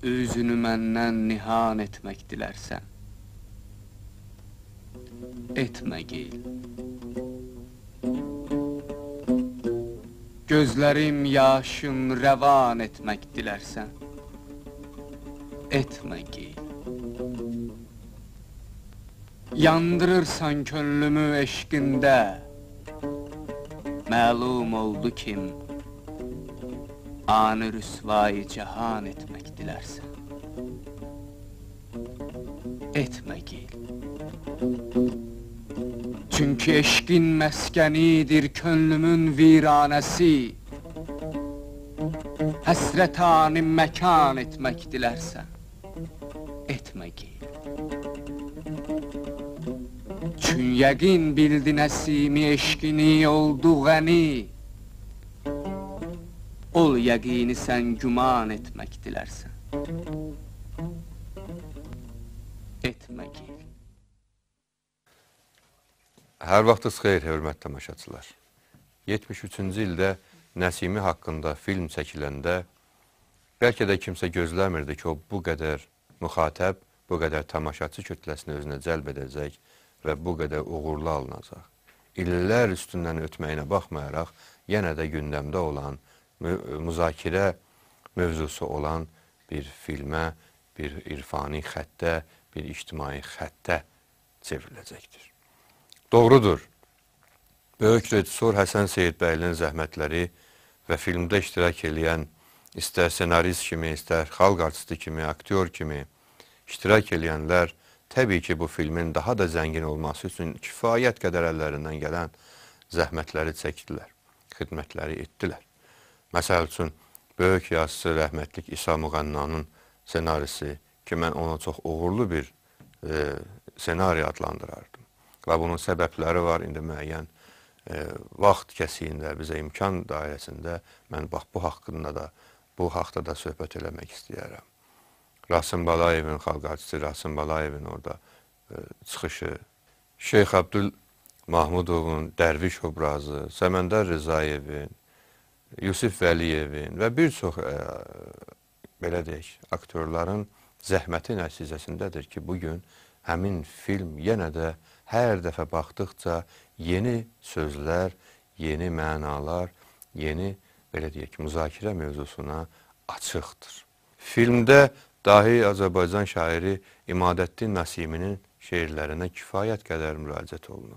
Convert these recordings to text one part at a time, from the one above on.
Üzünü məndən nihan etmək dilərsən, etmə geyl. Gözlərim yaşın rəvan etmək dilərsən, etmə geyl. Yandırırsan könlümü eşqində, məlum oldu kim, anı rüsvayı cahan etmək dilərsən, etmə geyl. Çünki eşqin məskənidir könlümün viranəsi, həsrətani məkan etmək dilərsən, etmə geyl. Çün yəqin bildi nəsimi eşqini oldu ғəni, ol yəqini sən güman etmək dilərsən, etmə geyl. Hər vaxtınız xeyir, hörmətli tamaşaçılar. 73-cü ildə Nəsimi haqqında film çəkiləndə bəlkə də kimsə gözləmirdi ki, o bu qədər müxatəb, bu qədər tamaşaçı kütləsini özünə cəlb edəcək və bu qədər uğurlu alınacaq. İllər üstündən ötməyinə baxmayaraq, yenə də gündəmdə olan, müzakirə mövzusu olan bir filmə, bir irfani xəttə, bir ictimai xəttə çevriləcəkdir. Doğrudur, böyük rejissor Həsən Seyidbəylinin zəhmətləri və filmdə iştirak edən istər senarist kimi, istər xalq artisti kimi, aktyor kimi iştirak edənlər təbii ki, bu filmin daha da zəngin olması üçün kifayət qədər əllərindən gələn zəhmətləri çəkdilər, xidmətləri etdilər. Məsəl üçün, böyük yazısı rəhmətlik İsa Müğənnanın senarisi ki, mən ona çox uğurlu bir senari adlandırardım. Və bunun səbəbləri var, indi müəyyən vaxt kəsiyində, bizə imkan dairəsində mən bax, bu haqda da söhbət eləmək istəyərəm. Rasim Balayevin, xalq artisti Rasim Balayevin orada çıxışı, Şeyx Abdül Mahmudovun Dərviş obrazı, Səməndər Rızayevin, Yusif Vəliyevin və bir çox, belə deyək, aktyorların zəhməti nəticəsindədir ki, bugün həmin film yenə də hər dəfə baxdıqca yeni sözlər, yeni mənalar, yeni, belə deyək, müzakirə mövzusuna açıqdır. Filmdə dahi Azərbaycan şairi İmadəddin Nəsiminin şeirlərinə kifayət qədər müraciət olunub.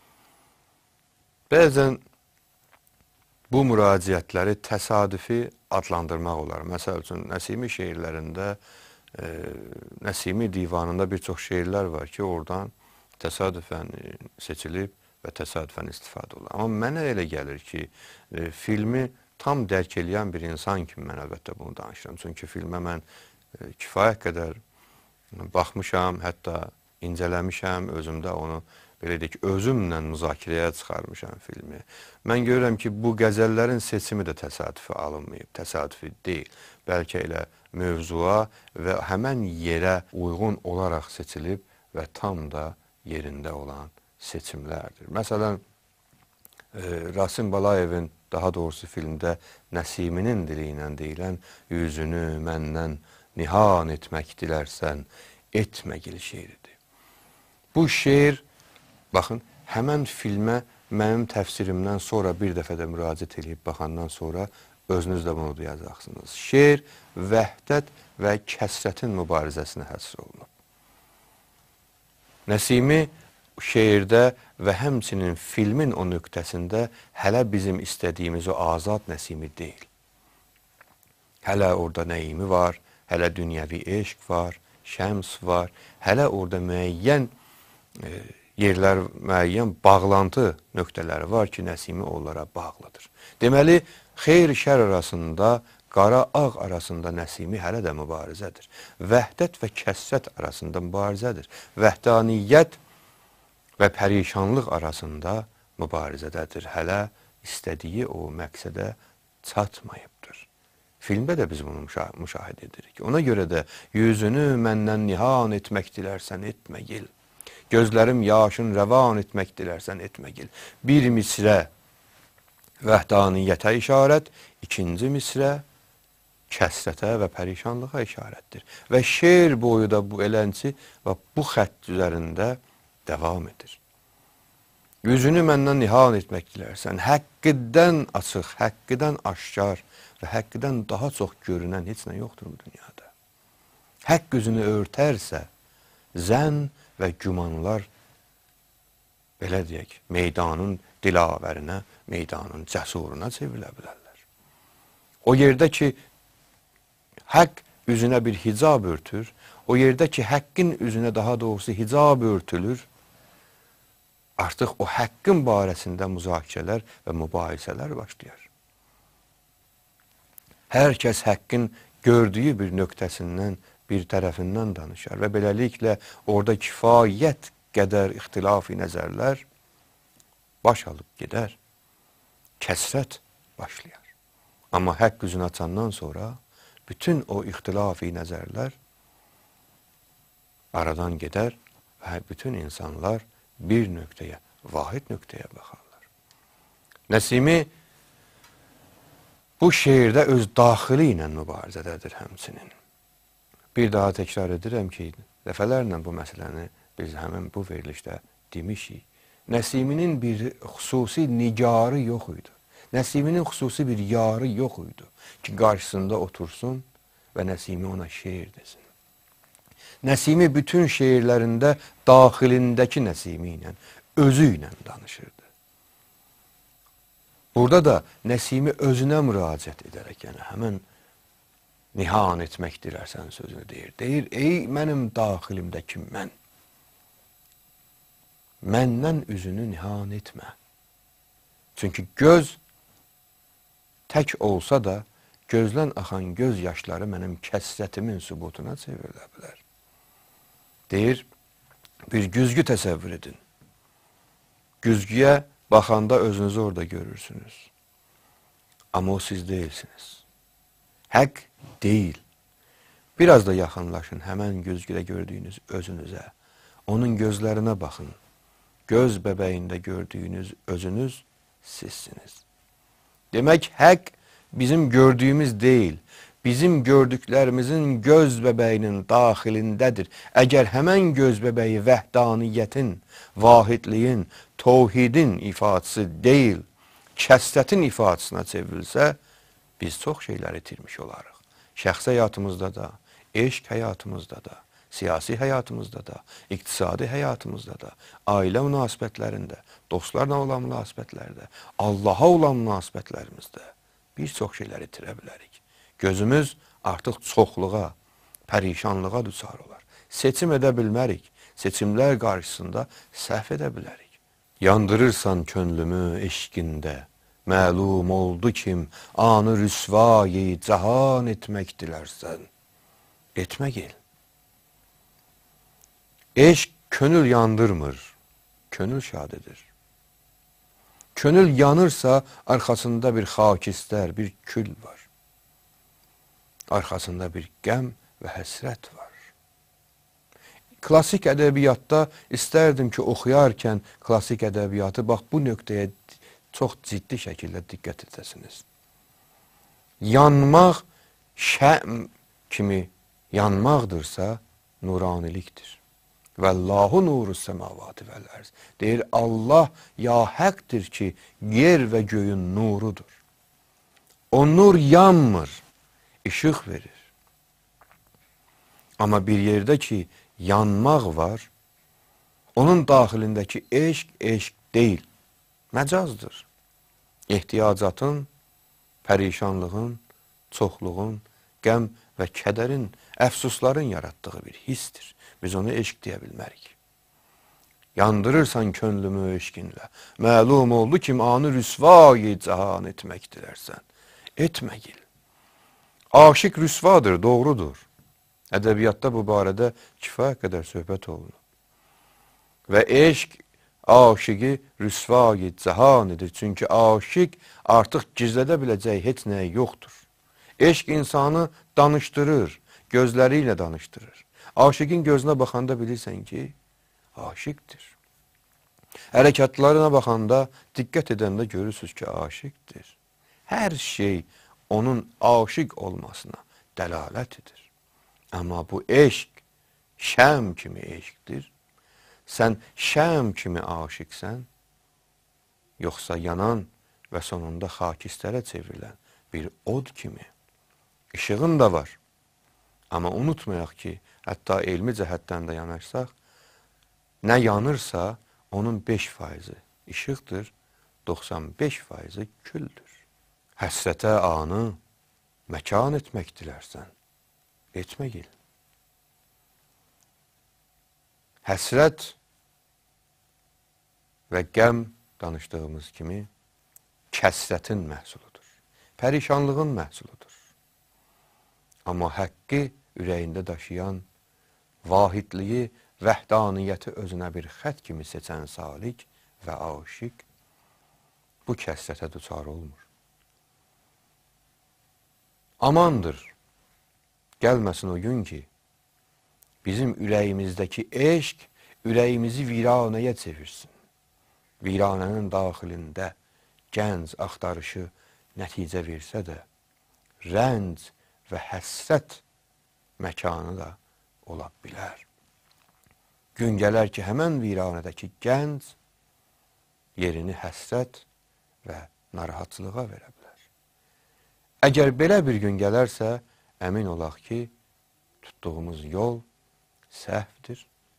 Bəzən bu müraciətləri təsadüfi adlandırmaq olar. Məsəl üçün, Nəsimi şeirlərində, Nəsimi divanında bir çox şeirlər var ki, oradan təsadüfən seçilib və təsadüfən istifadə olunur. Amma mənə elə gəlir ki, filmi tam dərk eləyən bir insan kimi mən əlbəttə bunu danışıram. Çünki filmə mən kifayət qədər baxmışam, hətta incələmişəm, özümdə onu, belə deyək, özümlə müzakirəyə çıxarmışam filmi. Mən görürəm ki, bu qəzəllərin seçimi də təsadüfi alınmayıb, təsadüfi deyil. Bəlkə elə mövzuya və həmən yerə uyğun olaraq seçilib və tam da yerində olan seçimlərdir. Məsələn, Rasim Balayevin, daha doğrusu filmdə Nəsiminin dili ilə deyilən üzünü məndən nihan etmək dilərsən, etmə gil şeiridir. Bu şeir, baxın, həmən filmə mənim təfsirimdən sonra bir dəfə də müraciət edib baxandan sonra özünüz də bunu duyacaqsınız. Şeir vəhdət və kəsrətin mübarizəsinə həsr olunub. Nəsimi şeirdə və həmçinin filmin o nöqtəsində hələ bizim istədiyimiz o azad Nəsimi deyil. Hələ orada Nəimi var, hələ dünyəvi eşq var, şəms var, hələ orada müəyyən yerlər, müəyyən bağlantı nöqtələri var ki, Nəsimi onlara bağlıdır. Deməli, xeyr-şər arasında, qara-ağ arasında Nəsimi hələ də mübarizədir. Vəhdət və kəsrət arasında mübarizədir. Vəhdaniyyət və pərişanlıq arasında mübarizədədir. Hələ istədiyi o məqsədə çatmayıbdır. Filmdə də biz bunu müşahidə edirik. Ona görə də yüzünü məndən nihan etmək dilərsən, etmə gil. Gözlərim yaşın rəvan etmək dilərsən, etmə gil. Bir misrə vəhdaniyyətə işarət, ikinci misrə kəsrətə və pərişanlığa işarətdir. Və şeir boyu da bu elənçi və bu xətt üzərində davam edir. Yüzünü məndən nihan etmək dilərsən, həqqidən açıq, həqqidən aşkar və həqqidən daha çox görünən heç nə yoxdur bu dünyada. Həqq üzünü örtərsə, zənn və gümanlar, belə deyək, meydanın dilavərinə, meydanın cəsuruna çevrilə bilərlər. O yerdə ki, haqq üzünə bir hicab örtür, o yerdə ki, həqqin üzünə daha doğrusu hicab örtülür, artıq o həqqin barəsində müzakirələr və mübahisələr başlayır. Hər kəs həqqin gördüyü bir nöqtəsindən, bir tərəfindən danışar və beləliklə orada kifayət qədər ixtilafi nəzərlər baş alıb gedər, kəsrət başlayar. Amma haqq üzünü açandan sonra bütün o ixtilafi nəzərlər aradan gedər və bütün insanlar bir nöqtəyə, vahid nöqtəyə baxarlar. Nəsimi bu şeirdə öz daxili ilə mübarizədədir həmçinin. Bir daha təkrar edirəm ki, dəfələrlə bu məsələni biz həmin bu verilişdə demişik. Nəsiminin bir xüsusi nigarı yox idi. Nəsiminin xüsusi bir yarı yox idi ki, qarşısında otursun və Nəsimi ona şeir desin. Nəsimi bütün şeirlərində daxilindəki Nəsimi ilə, özü ilə danışırdı. Burada da Nəsimi özünə müraciət edərək, yəni həmən nihan etmək dilərsən sözünü deyir. Deyir, ey mənim daxilimdəki mən, məndən üzünü nihan etmə. Çünki göz tək olsa da, gözdən axan göz yaşları mənim kəsrətimin sübutuna çevrilə bilər. Deyir, bir güzgü təsəvvür edin. Güzgüyə baxanda özünüzü orada görürsünüz. Amma o siz deyilsiniz. Haqq deyil. Biraz da yaxınlaşın həmən güzgüdə gördüyünüz özünüzə. Onun gözlərinə baxın. Göz bəbəyində gördüyünüz özünüz sizsiniz. Demək, haqq bizim gördüyümüz deyil. Bizim gördüklərimizin göz bəbəyinin daxilindədir. Əgər həmən göz bəbəyi vəhdaniyyətin, vahidliyin, təvhidin ifadəsi deyil, kəsrətin ifadəsinə çevrilsə, biz çox şeylər itirmiş olarıq. Şəxsi həyatımızda da, eşq həyatımızda da, siyasi həyatımızda da, iqtisadi həyatımızda da, ailə münasibətlərində, dostlarla olan münasibətlərdə, Allaha olan münasibətlərimizdə bir çox şeylər itirə bilərik. Gözümüz artıq çoxluğa, pərişanlığa düçar olar. Seçim edə bilmərik, seçimlər qarşısında səhv edə bilərik. Yandırırsan könlümü eşqində, məlum oldu kim, anı rüsvayi cahan etmək dilərsən. Etmə gel. Eşq könül yandırmır, könül şad edir. Könül yanırsa, arxasında bir xakistər, bir kül var. Arxasında bir qəm və həsrət var. Klasik ədəbiyyatda istərdim ki, oxuyarkən klasik ədəbiyyatı, bax bu nöqtəyə çox ciddi şəkildə diqqət edəsiniz. Yanmaq şəm kimi yanmaqdırsa, nuranilikdir. Vəllahu nuru səmavati vəl-ərz. Deyir, Allah ya həqdir ki, yer və göyün nurudur. O nur yanmır, işıq verir. Amma bir yerdə ki, yanmaq var, onun daxilindəki eşq, eşq deyil, məcazdır. Ehtiyacatın, pərişanlığın, çoxluğun, qəm və kədərin, əfsusların yaratdığı bir hissdir. Biz onu eşq deyə bilmərik. Yandırırsan könlümü eşqinlə, məlum oldu ki, anı rüsvayi cahan etmək dilərsən. Etmə gil. Aşiq rüsvadır, doğrudur. Ədəbiyyatda bu barədə kifayət qədər söhbət olunur. Və eşq aşiqi rüsvayi cahan edir. Çünki aşiq artıq gizlədə biləcək heç nəyi yoxdur. Eşq insanı danışdırır, gözləri ilə danışdırır. Aşiqin gözünə baxanda bilirsən ki, aşiqdir. Hərəkatlarına baxanda, diqqət edəndə görürsünüz ki, aşiqdir. Hər şey onun aşiq olmasına dəlalət edir. Amma bu eşq şəm kimi eşqdir. Sən şəm kimi aşiqsən, yoxsa yanan və sonunda xakistərə çevrilən bir od kimi. İşığın da var. Amma unutmayaq ki, hətta elmi cəhətdən də yanaşsaq, nə yanırsa onun 5% işıqdır, 95% küldür. Həsrətə anı məkan etmək dilərsən, etmə gil. Həsrət və qəm danışdığımız kimi kəsrətin məhsuludur, pərişanlığın məhsuludur. Amma həqqi ürəyində daşıyan, vahidliyi, vəhdaniyyəti özünə bir xət kimi seçən salik və aşiq bu kəsrətə düçar olmur. Amandır, gəlməsin o gün ki, bizim ürəyimizdəki eşq ürəyimizi viranəyə çevirsin. Viranənin daxilində gənc axtarışı nəticə versə də, rənc və həsrət məkanı da ola bilər. Gün gələr ki, həmən viranədəki gənc yerini həsrət və narahatçılığa verə bilər. Əgər belə bir gün gələrsə, əmin olaq ki, tutduğumuz yol səhvdir.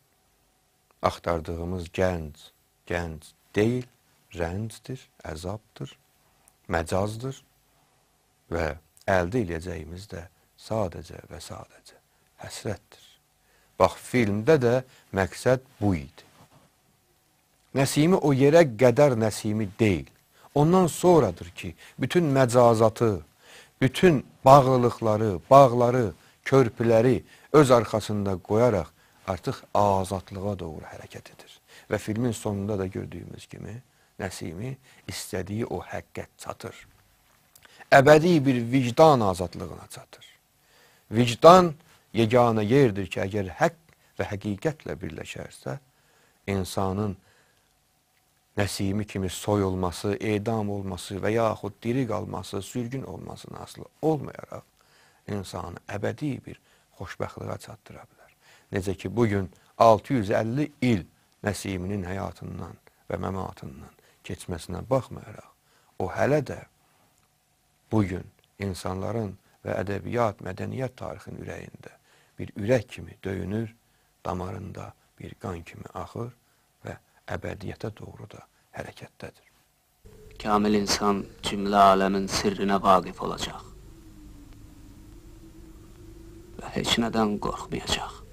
Axtardığımız gənc deyil, rəncdir, əzabdır, məcazdır və əldə eləyəcəyimiz də sadəcə və sadəcə həsrətdir. Bax, filmdə də məqsəd bu idi. Nəsimi o yerə qədər Nəsimi deyil. Ondan sonradır ki, bütün məcazatı, bütün bağlılıqları, bağları, körpüləri öz arxasında qoyaraq artıq azadlığa doğru hərəkət edir. Və filmin sonunda da gördüyümüz kimi Nəsimi istədiyi o həqqət çatır. Əbədi bir vicdan azadlığına çatır. Vicdan yeganə yerdir ki, əgər haqq və həqiqətlə birləşərsə, insanın Nəsimi kimi soyulması, edam olması və yaxud diri qalması, sürgün olmasına asılı olmayaraq, insanı əbədi bir xoşbəxtlığa çatdıra bilər. Necə ki, bugün 650 il Nəsiminin həyatından və məmatından keçməsinə baxmayaraq, o hələ də bugün insanların və ədəbiyyat, mədəniyyət tarixinin ürəyində bir ürək kimi döyünür, damarında bir qan kimi axır və əbədiyyətə doğru da hərəkətdədir. Kamil insan cümlə aləmin sirrinə vaqif olacaq və heç nədən qorxmayacaq.